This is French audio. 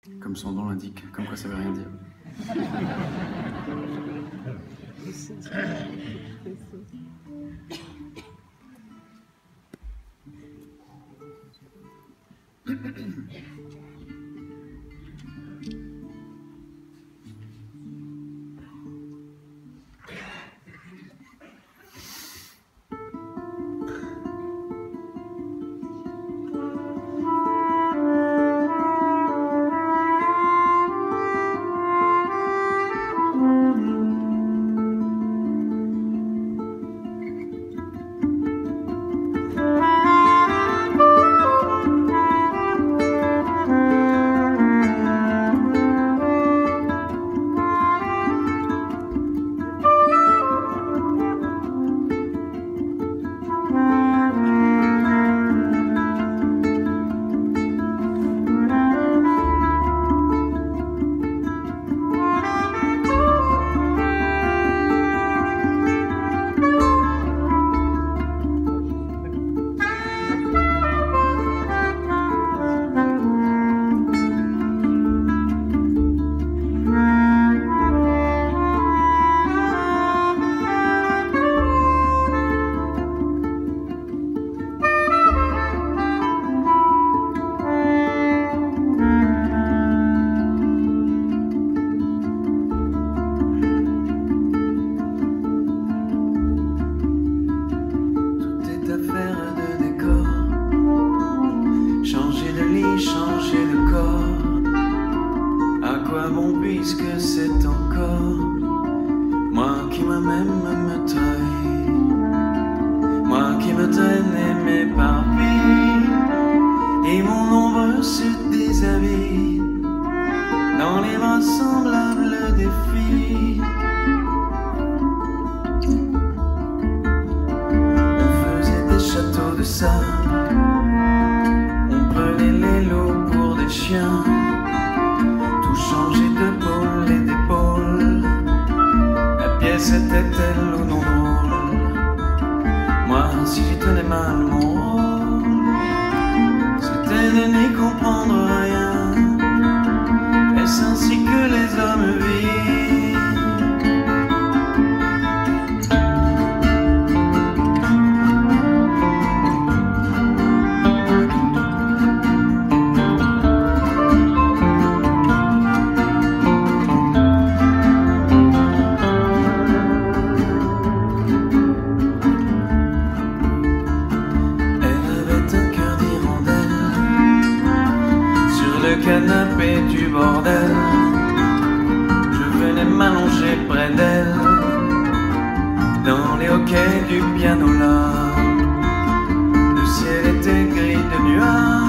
Comme son nom l'indique, comme quoi ça veut rien dire. Changer de corps, à quoi bon puisque c'est encore moi qui moi-même me trahis, moi qui me traîne et m'éparpille, et mon ombre se déshabille dans les bras semblables des filles. On faisait des châteaux de sable, chiens, tout changé de pôle et d'épaule. La pièce était-elle ou non drôle? Moi, si j'y tenais mal mon rôle, c'était de n'y comprendre rien. Est-ce ainsi que les hommes vivent? Le canapé du bordel, je venais m'allonger près d'elle dans les hoquets du piano là. Le ciel était gris de nuages.